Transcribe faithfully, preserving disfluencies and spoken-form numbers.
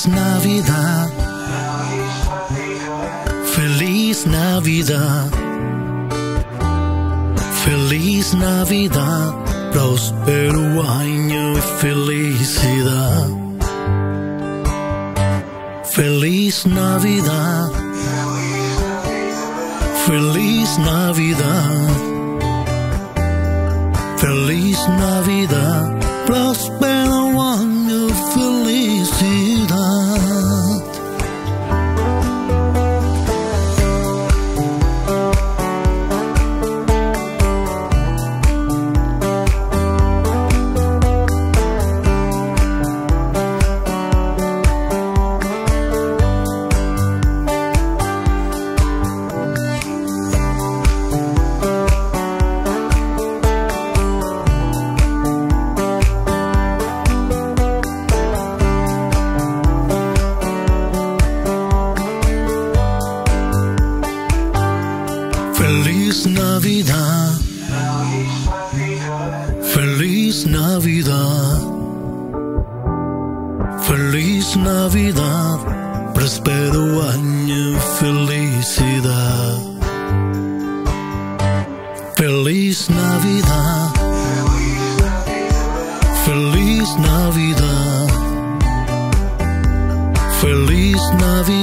Feliz Navidad, Feliz Navidad, Feliz Navidad, próspero año y felicidad. Feliz Navidad, Feliz Navidad, Feliz Navidad, próspero año y felicidad. Feliz Navidad, Feliz Navidad, Feliz Navidad, próspero año y felicidad. Feliz Navidad, Feliz Navidad, Feliz Navidad.